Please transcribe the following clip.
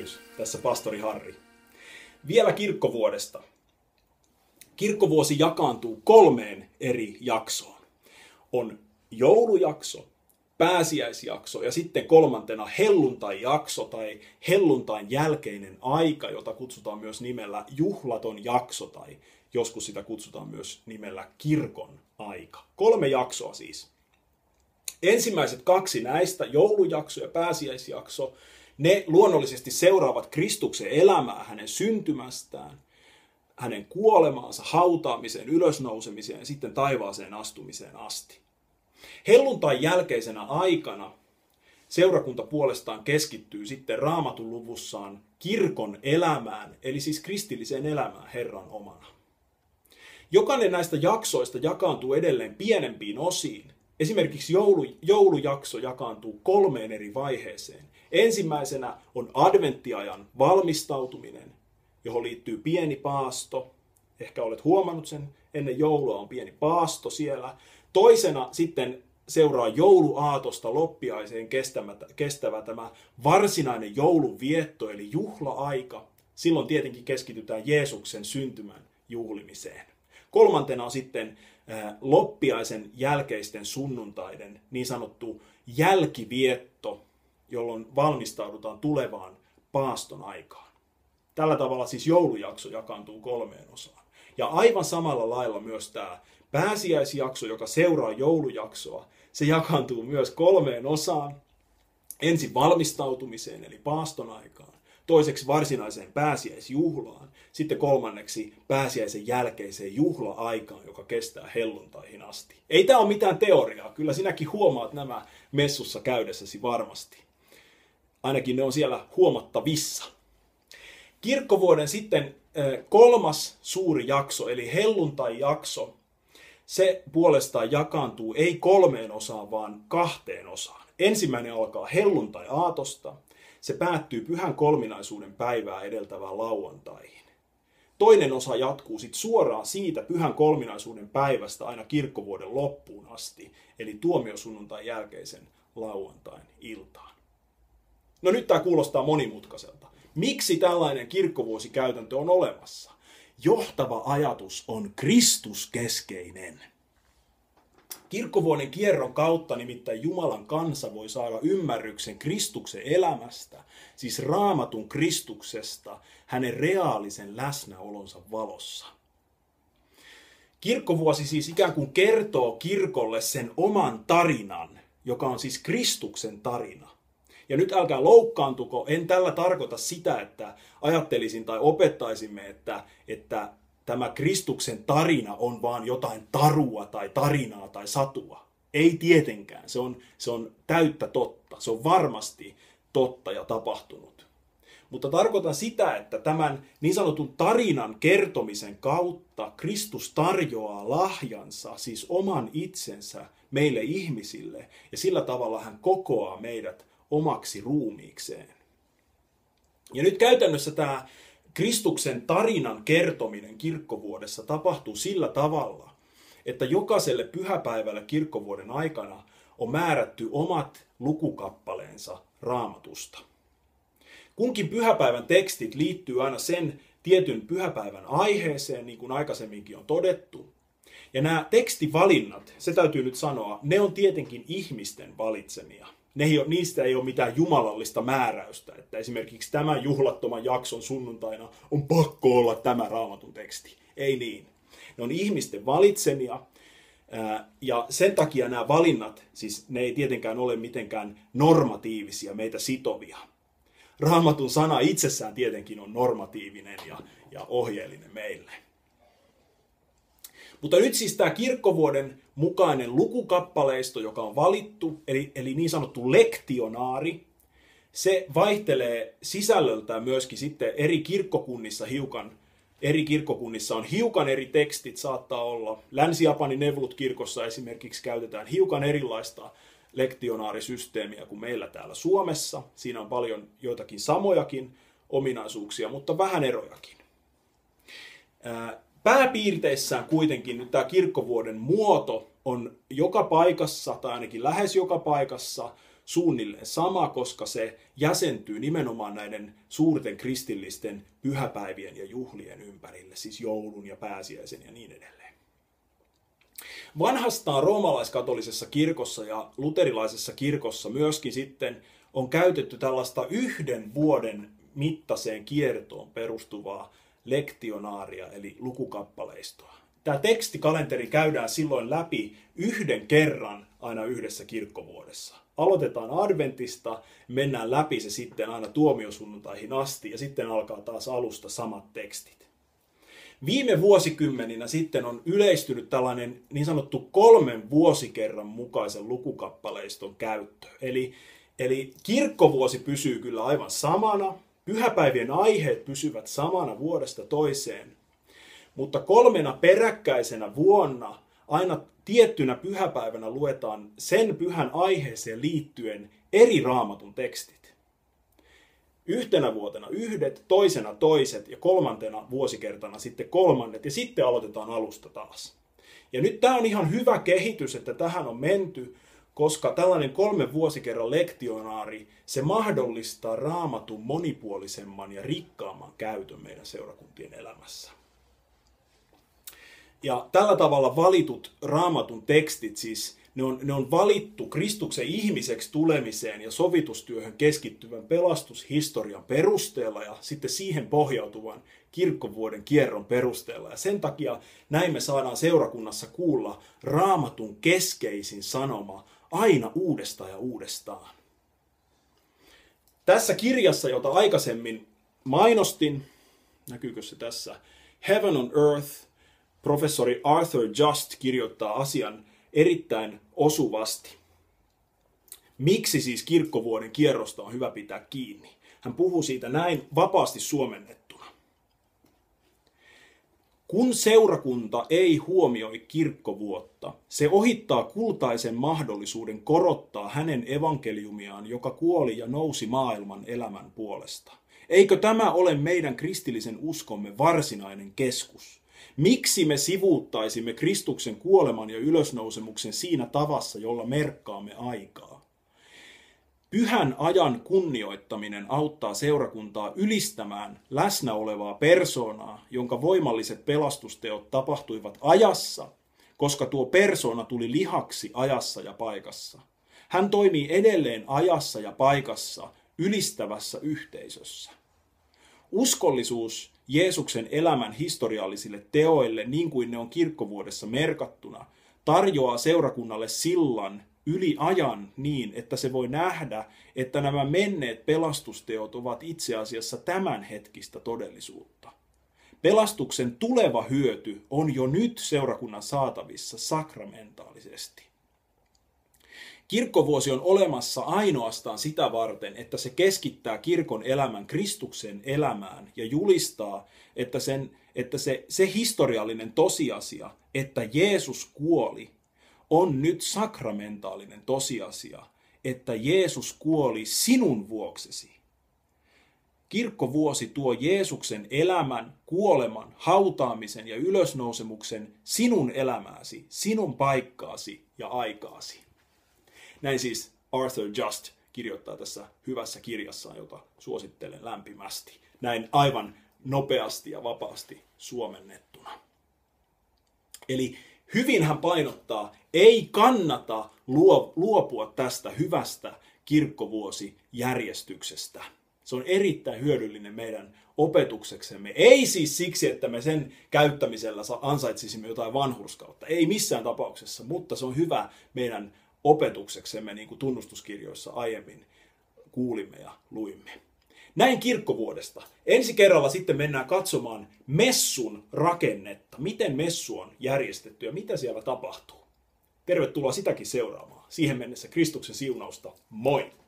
Tervehdys, tässä pastori Harri. Vielä kirkkovuodesta. Kirkkovuosi jakaantuu 3 eri jaksoon. On joulujakso, pääsiäisjakso ja sitten 3. helluntai-jakso tai helluntain jälkeinen aika, jota kutsutaan myös nimellä juhlaton jakso tai joskus sitä kutsutaan myös nimellä kirkon aika. 3 jaksoa siis. Ensimmäiset 2 näistä, joulujakso ja pääsiäisjakso, ne luonnollisesti seuraavat Kristuksen elämää, hänen syntymästään, hänen kuolemaansa, hautaamiseen, ylösnousemiseen ja sitten taivaaseen astumiseen asti. Helluntain jälkeisenä aikana seurakunta puolestaan keskittyy sitten Raamatun luvussaan kirkon elämään, eli siis kristilliseen elämään Herran omana. Jokainen näistä jaksoista jakaantuu edelleen pienempiin osiin. Esimerkiksi joulujakso jakaantuu 3 eri vaiheeseen. Ensimmäisenä on adventtiajan valmistautuminen, johon liittyy pieni paasto. Ehkä olet huomannut sen, ennen joulua on pieni paasto siellä. Toisena sitten seuraa jouluaatosta loppiaiseen kestävä tämä varsinainen joulunvietto, eli juhla-aika. Silloin tietenkin keskitytään Jeesuksen syntymän juhlimiseen. 3. on sitten loppiaisen jälkeisten sunnuntaiden niin sanottu jälkivietto, jolloin valmistaudutaan tulevaan paaston aikaan. Tällä tavalla siis joulujakso jakaantuu 3 osaan. Ja aivan samalla lailla myös tämä pääsiäisjakso, joka seuraa joulujaksoa, se jakaantuu myös 3 osaan. Ensin valmistautumiseen eli paaston aikaan, toiseksi varsinaiseen pääsiäisjuhlaan, sitten 3. pääsiäisen jälkeiseen juhla-aikaan, joka kestää helluntaihin asti. Ei tämä ole mitään teoriaa, kyllä sinäkin huomaat nämä messussa käydessäsi varmasti. Ainakin ne on siellä huomattavissa. Kirkkovuoden sitten 3. suuri jakso, eli helluntai-jakso, se puolestaan jakaantuu ei 3 osaan, vaan 2 osaan. Ensimmäinen alkaa helluntai-aatosta. Se päättyy Pyhän Kolminaisuuden päivää edeltävään lauantaihin. Toinen osa jatkuu sitten suoraan siitä Pyhän Kolminaisuuden päivästä aina kirkkovuoden loppuun asti, eli tuomiosunnuntain jälkeisen lauantain iltaan. No nyt tämä kuulostaa monimutkaiselta. Miksi tällainen kirkkovuosikäytäntö on olemassa? Johtava ajatus on Kristuskeskeinen. Kirkkovuoden kierron kautta nimittäin Jumalan kansa voi saada ymmärryksen Kristuksen elämästä, siis Raamatun Kristuksesta, hänen reaalisen läsnäolonsa valossa. Kirkkovuosi siis ikään kuin kertoo kirkolle sen oman tarinan, joka on siis Kristuksen tarina. Ja nyt älkää loukkaantuko, en tällä tarkoita sitä, että ajattelisin tai opettaisimme, että tämä Kristuksen tarina on vaan jotain tarua tai tarinaa tai satua. Ei tietenkään, se on täyttä totta, se on varmasti totta ja tapahtunut. Mutta tarkoitan sitä, että tämän niin sanotun tarinan kertomisen kautta Kristus tarjoaa lahjansa, siis oman itsensä meille ihmisille, ja sillä tavalla hän kokoaa meidät omaksi ruumiikseen. Ja nyt käytännössä tämä Kristuksen tarinan kertominen kirkkovuodessa tapahtuu sillä tavalla, että jokaiselle pyhäpäivälle kirkkovuoden aikana on määrätty omat lukukappaleensa Raamatusta. Kunkin pyhäpäivän tekstit liittyy aina sen tietyn pyhäpäivän aiheeseen, niin kuin aikaisemminkin on todettu. Ja nämä tekstivalinnat, se täytyy nyt sanoa, ne on tietenkin ihmisten valitsemia. Niistä ei ole mitään jumalallista määräystä, että esimerkiksi tämän juhlattoman jakson sunnuntaina on pakko olla tämä Raamatun teksti. Ei niin. Ne on ihmisten valitsemia ja sen takia nämä valinnat, siis ne ei tietenkään ole mitenkään normatiivisia, meitä sitovia. Raamatun sana itsessään tietenkin on normatiivinen ja ohjeellinen meille. Mutta nyt siis tämä kirkkovuoden mukainen lukukappaleisto, joka on valittu, eli niin sanottu lektionaari, se vaihtelee sisällöltään myöskin sitten eri kirkkokunnissa hiukan. Eri kirkkokunnissa on hiukan eri tekstit, saattaa olla. Länsi-Japanin Nevlut-kirkossa esimerkiksi käytetään hiukan erilaista lektionaarisysteemiä kuin meillä täällä Suomessa. Siinä on paljon joitakin samojakin ominaisuuksia, mutta vähän erojakin. Pääpiirteissään kuitenkin nyt tämä kirkkovuoden muoto on joka paikassa, tai ainakin lähes joka paikassa, suunnilleen sama, koska se jäsentyy nimenomaan näiden suurten kristillisten pyhäpäivien ja juhlien ympärille, siis joulun ja pääsiäisen ja niin edelleen. Vanhastaan roomalaiskatolisessa kirkossa ja luterilaisessa kirkossa myöskin sitten on käytetty tällaista 1 vuoden mittaiseen kiertoon perustuvaa lektionaaria, eli lukukappaleistoa. Tämä tekstikalenteri käydään silloin läpi 1 kerran aina yhdessä kirkkovuodessa. Aloitetaan adventista, mennään läpi se sitten aina tuomiosunnuntaihin asti ja sitten alkaa taas alusta samat tekstit. Viime vuosikymmeninä sitten on yleistynyt tällainen niin sanottu 3 vuosikerran mukaisen lukukappaleiston käyttö. Eli kirkkovuosi pysyy kyllä aivan samana, pyhäpäivien aiheet pysyvät samana vuodesta toiseen, mutta 3 peräkkäisenä vuonna aina tiettynä pyhäpäivänä luetaan sen pyhän aiheeseen liittyen eri Raamatun tekstit. 1 vuotena 1, toisena toiset ja 3. vuosikertana sitten 3. ja sitten aloitetaan alusta taas. Ja nyt tämä on ihan hyvä kehitys, että tähän on menty, koska tällainen 3 vuosikerran lektionaari, se mahdollistaa Raamatun monipuolisemman ja rikkaamman käytön meidän seurakuntien elämässä. Ja tällä tavalla valitut Raamatun tekstit, siis ne on valittu Kristuksen ihmiseksi tulemiseen ja sovitustyöhön keskittyvän pelastushistorian perusteella ja sitten siihen pohjautuvan kirkkovuoden kierron perusteella. Ja sen takia näin me saadaan seurakunnassa kuulla Raamatun keskeisin sanoma aina uudestaan ja uudestaan. Tässä kirjassa, jota aikaisemmin mainostin, näkyykö se tässä, Heaven on Earth, professori Arthur Just kirjoittaa asian erittäin osuvasti. Miksi siis kirkkovuoden kierrosta on hyvä pitää kiinni? Hän puhuu siitä näin vapaasti suomennettuna. Kun seurakunta ei huomioi kirkkovuotta, se ohittaa kultaisen mahdollisuuden korottaa hänen evankeliumiaan, joka kuoli ja nousi maailman elämän puolesta. Eikö tämä ole meidän kristillisen uskomme varsinainen keskus? Miksi me sivuuttaisimme Kristuksen kuoleman ja ylösnousemuksen siinä tavassa, jolla merkkaamme aikaa? Pyhän ajan kunnioittaminen auttaa seurakuntaa ylistämään läsnä olevaa persoonaa, jonka voimalliset pelastusteot tapahtuivat ajassa, koska tuo persoona tuli lihaksi ajassa ja paikassa. Hän toimii edelleen ajassa ja paikassa ylistävässä yhteisössä. Uskollisuus Jeesuksen elämän historiallisille teoille, niin kuin ne on kirkkovuodessa merkattuna, tarjoaa seurakunnalle sillan yli ajan niin, että se voi nähdä, että nämä menneet pelastusteot ovat itse asiassa tämänhetkistä todellisuutta. Pelastuksen tuleva hyöty on jo nyt seurakunnan saatavissa sakramentaalisesti. Kirkkovuosi on olemassa ainoastaan sitä varten, että se keskittää kirkon elämän Kristuksen elämään ja julistaa, että se historiallinen tosiasia, että Jeesus kuoli, on nyt sakramentaalinen tosiasia, että Jeesus kuoli sinun vuoksesi. Kirkkovuosi tuo Jeesuksen elämän, kuoleman, hautaamisen ja ylösnousemuksen sinun elämääsi, sinun paikkaasi ja aikaasi. Näin siis Arthur Just kirjoittaa tässä hyvässä kirjassaan, jota suosittelen lämpimästi. Näin aivan nopeasti ja vapaasti suomennettuna. Eli hyvin hän painottaa, ei kannata luopua tästä hyvästä kirkkovuosijärjestyksestä. Se on erittäin hyödyllinen meidän opetukseksemme. Ei siis siksi, että me sen käyttämisellä ansaitsisimme jotain vanhurskautta. Ei missään tapauksessa, mutta se on hyvä meidän opetukseksemme, niin kuin tunnustuskirjoissa aiemmin kuulimme ja luimme. Näin kirkkovuodesta. Ensi kerralla sitten mennään katsomaan messun rakennetta. Miten messu on järjestetty ja mitä siellä tapahtuu. Tervetuloa sitäkin seuraamaan. Siihen mennessä Kristuksen siunausta. Moi!